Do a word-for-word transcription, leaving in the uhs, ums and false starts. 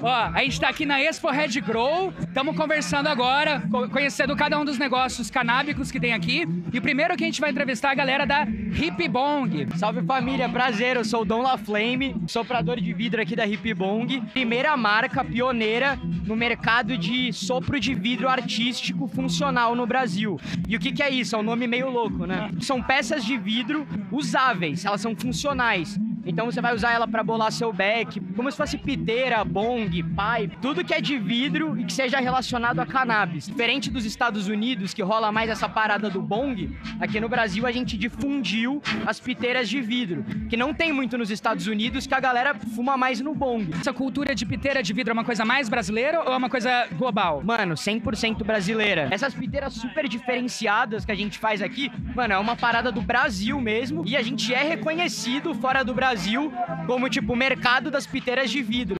Ó, a gente tá aqui na Expo Red Grow, estamos conversando agora, co- conhecendo cada um dos negócios canábicos que tem aqui. E o primeiro que a gente vai entrevistar é a galera da Hip Bong. Salve família, prazer, eu sou o Dom Laflame, soprador de vidro aqui da Hip Bong, primeira marca pioneira no mercado de sopro de vidro artístico funcional no Brasil. E o que que é isso? É um nome meio louco, né? São peças de vidro usáveis, elas são funcionais. Então você vai usar ela para bolar seu beck, como se fosse piteira, bong, pipe, tudo que é de vidro e que seja relacionado a cannabis. Diferente dos Estados Unidos, que rola mais essa parada do bong, aqui no Brasil a gente difundiu as piteiras de vidro, que não tem muito nos Estados Unidos, que a galera fuma mais no bong. Essa cultura de piteira de vidro é uma coisa mais brasileira ou é uma coisa global? Mano, cem por cento brasileira. Essas piteiras super diferenciadas que a gente faz aqui, mano, é uma parada do Brasil mesmo, e a gente é reconhecido fora do Brasil como, tipo, o mercado das piteiras de vidro.